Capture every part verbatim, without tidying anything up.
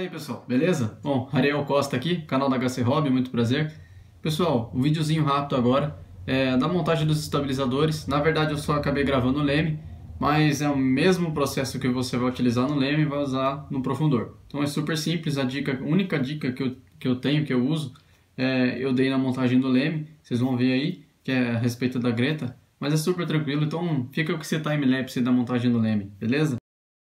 Fala aí pessoal, beleza? Bom, Ariel Costa aqui, canal da H C Hobby, muito prazer. Pessoal, um videozinho rápido agora é, da montagem dos estabilizadores. Na verdade eu só acabei gravando o leme, mas é o mesmo processo que você vai utilizar no leme e vai usar no profundor. Então é super simples, a dica, a única dica que eu, que eu tenho, que eu uso, é, eu dei na montagem do leme, vocês vão ver aí, que é a respeito da greta, mas é super tranquilo, então fica com esse time-lapse da montagem do leme, beleza?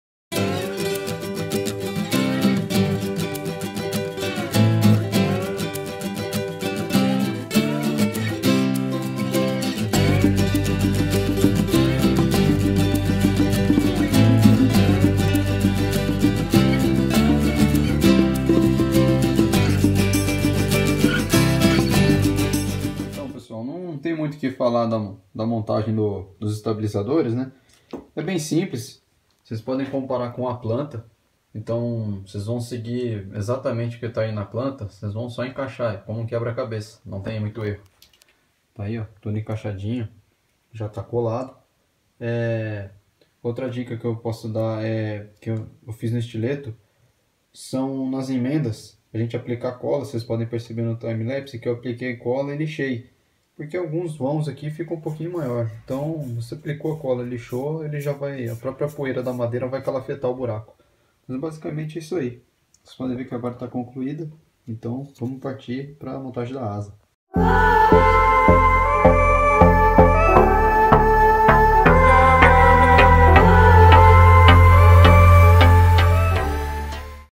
Não tem muito o que falar da, da montagem do, dos estabilizadores, né? É bem simples, vocês podem comparar com a planta, então vocês vão seguir exatamente o que está aí na planta, vocês vão só encaixar, é como um quebra-cabeça, não tem muito erro. Tá aí, ó, tudo encaixadinho, já está colado. É... Outra dica que eu posso dar é que eu, eu fiz no estileto, são nas emendas, a gente aplicar cola, vocês podem perceber no time-lapse que eu apliquei cola e lixei. Porque alguns vãos aqui ficam um pouquinho maior. Então, você aplicou a cola, lixou, ele já vai, a própria poeira da madeira vai calafetar o buraco. Mas basicamente é isso aí. Vocês podem ver que agora está concluída. Então, vamos partir para a montagem da asa.